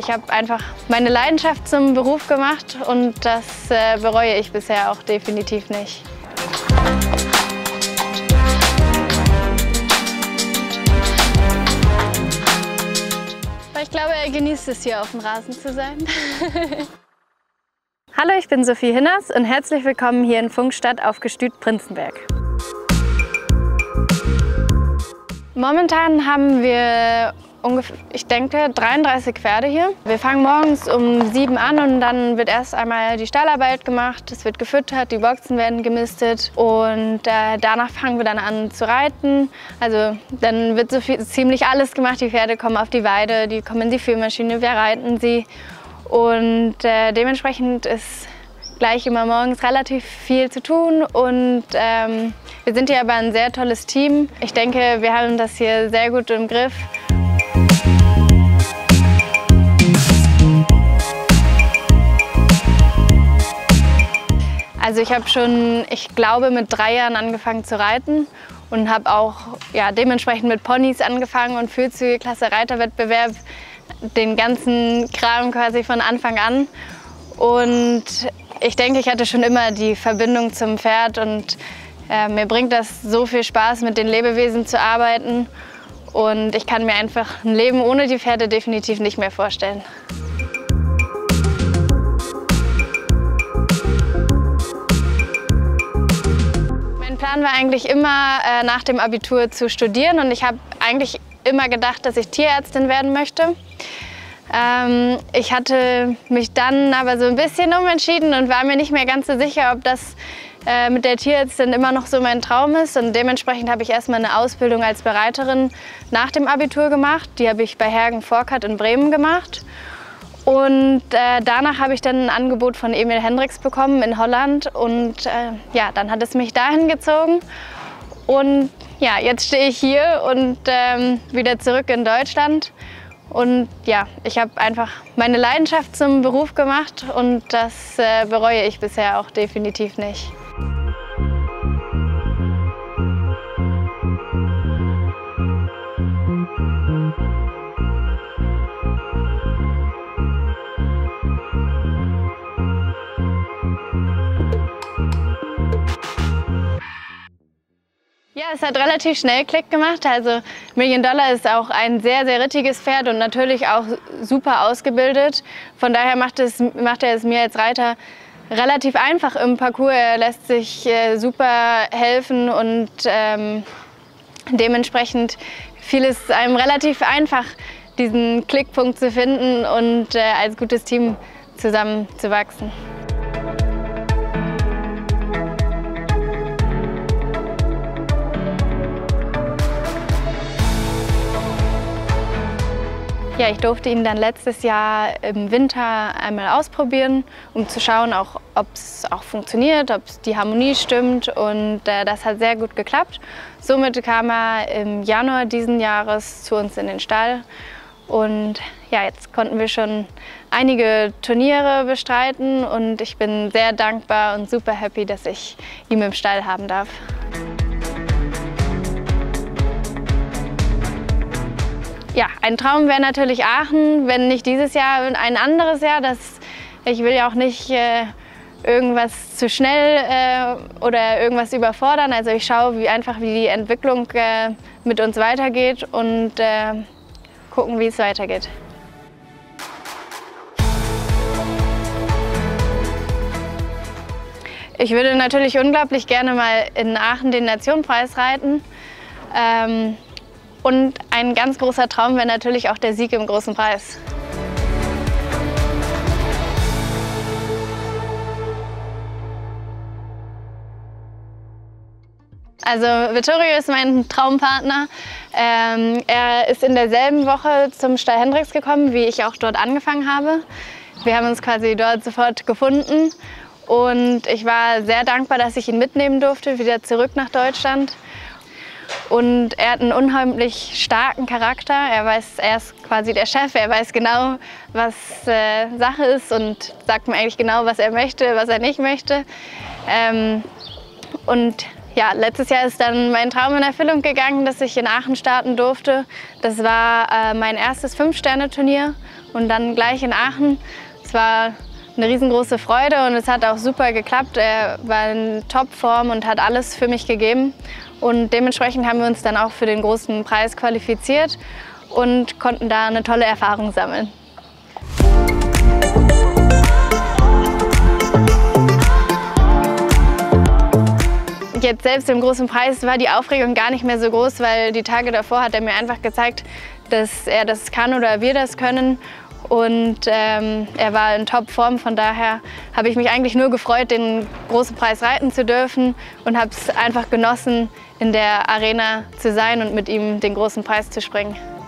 Ich habe einfach meine Leidenschaft zum Beruf gemacht und das bereue ich bisher auch definitiv nicht. Ich glaube, er genießt es, hier auf dem Rasen zu sein. Hallo, ich bin Sophie Hinners und herzlich willkommen hier in Pfungstadt auf Gestüt Prinzenberg. Momentan haben wir ungefähr, ich denke, 33 Pferde hier. Wir fangen morgens um 7 an und dann wird erst einmal die Stallarbeit gemacht. Es wird gefüttert, die Boxen werden gemistet und danach fangen wir dann an zu reiten. Also dann wird ziemlich alles gemacht. Die Pferde kommen auf die Weide, die kommen in die Führmaschine, wir reiten sie und dementsprechend ist gleich immer morgens relativ viel zu tun und wir sind hier aber ein sehr tolles Team. Ich denke, wir haben das hier sehr gut im Griff. Also ich habe schon, ich glaube, mit 3 Jahren angefangen zu reiten und habe auch dementsprechend mit Ponys angefangen und Fühlzüge, Klasse Reiterwettbewerb, den ganzen Kram quasi von Anfang an. Und ich denke, ich hatte schon immer die Verbindung zum Pferd und mir bringt das so viel Spaß, mit den Lebewesen zu arbeiten. Und ich kann mir einfach ein Leben ohne die Pferde definitiv nicht mehr vorstellen. Mein Plan war eigentlich immer, nach dem Abitur zu studieren und ich habe eigentlich immer gedacht, dass ich Tierärztin werden möchte. Ich hatte mich dann aber so ein bisschen umentschieden und war mir nicht mehr ganz so sicher, ob das mit der Tierärztin immer noch so mein Traum ist. Und dementsprechend habe ich erstmal eine Ausbildung als Bereiterin nach dem Abitur gemacht. Die habe ich bei Hergen Forkert in Bremen gemacht. Und danach habe ich dann ein Angebot von Emil Hendricks bekommen in Holland. Und dann hat es mich dahin gezogen. Und ja, jetzt stehe ich hier und wieder zurück in Deutschland. Und ja, ich habe einfach meine Leidenschaft zum Beruf gemacht und das bereue ich bisher auch definitiv nicht. Ja, es hat relativ schnell Klick gemacht. Also Million Dollar ist auch ein sehr, sehr rittiges Pferd und natürlich auch super ausgebildet. Von daher macht er es mir als Reiter relativ einfach im Parcours. Er lässt sich super helfen und dementsprechend fiel es einem relativ einfach, diesen Klickpunkt zu finden und als gutes Team zusammenzuwachsen. Ja, ich durfte ihn dann letztes Jahr im Winter einmal ausprobieren, um zu schauen, ob es auch funktioniert, ob die Harmonie stimmt und das hat sehr gut geklappt. Somit kam er im Januar diesen Jahres zu uns in den Stall und ja, jetzt konnten wir schon einige Turniere bestreiten und ich bin sehr dankbar und super happy, dass ich ihn im Stall haben darf. Ja, ein Traum wäre natürlich Aachen, wenn nicht dieses Jahr, ein anderes Jahr. Ich will ja auch nicht irgendwas zu schnell oder irgendwas überfordern. Also ich schaue wie die Entwicklung mit uns weitergeht und gucken, wie es weitergeht. Ich würde natürlich unglaublich gerne mal in Aachen den Nationenpreis reiten. Und ein ganz großer Traum wäre natürlich auch der Sieg im Großen Preis. Also Vittorio ist mein Traumpartner. Er ist in derselben Woche zum Stall Hendricks gekommen, wie ich auch dort angefangen habe. Wir haben uns quasi dort sofort gefunden und ich war sehr dankbar, dass ich ihn mitnehmen durfte, wieder zurück nach Deutschland. Und er hat einen unheimlich starken Charakter. Er ist quasi der Chef, er weiß genau, was Sache ist und sagt mir eigentlich genau, was er möchte, was er nicht möchte. Und ja, letztes Jahr ist dann mein Traum in Erfüllung gegangen, dass ich in Aachen starten durfte. Das war mein erstes 5-Sterne-Turnier und dann gleich in Aachen. Es war eine riesengroße Freude und es hat auch super geklappt. Er war in Topform und hat alles für mich gegeben. Und dementsprechend haben wir uns dann auch für den großen Preis qualifiziert und konnten da eine tolle Erfahrung sammeln. Jetzt selbst im großen Preis war die Aufregung gar nicht mehr so groß, weil die Tage davor hat er mir einfach gezeigt, dass er das kann oder wir das können. Und er war in Topform, von daher habe ich mich eigentlich nur gefreut, den großen Preis reiten zu dürfen und habe es einfach genossen, in der Arena zu sein und mit ihm den großen Preis zu springen.